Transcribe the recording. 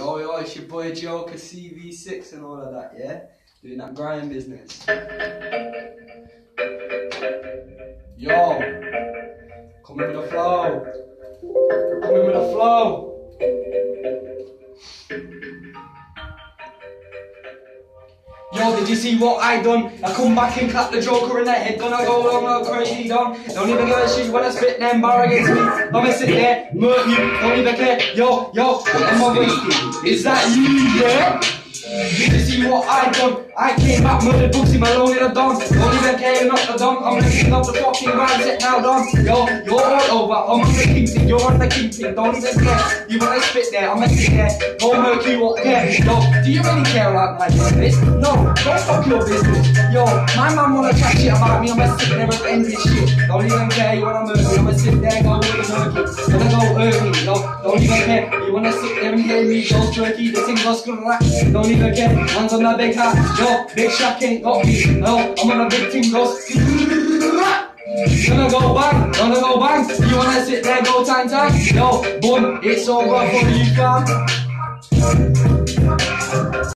Yo, it's your boy Joker, CV6 and all of that, yeah? Doing that grind business. Yo, coming with the flow. Coming with the flow. Yo, did you see what I done? I come back and clap the Joker in the head, done I go along no crazy done. Don't even give a shit when I spit them bar against me. I'ma sit there, murk you, don't even care. Yo, am I wasted? Is that you, yeah? Did you see what I done? I came back, murdered books in my lonely the done. Don't even care, not the done. I'm lifting up the fucking mindset now done. Yo, you're all over, I'm on the kingpin, you're on the kingpin. Don't even care, you wanna spit there, I'ma sit there. Don't murk you up, care. Yo, do you really care about my business? No, don't fuck your business. Yo, my man wanna chat shit about me, I'ma sit there and end this shit. Don't even care, you wanna murk me, I'ma sit there and go with the murky. Gonna go hurt me, yo, don't even care. You wanna sit there and hear me go turkey, the thing goes scrap. Don't even care, hands on the big hat. Yo, big Shaq ain't got me. No, I'm on a big thing goes. Gonna go bang. You wanna sit there, go time. Yo, boom, it's over for you, fam.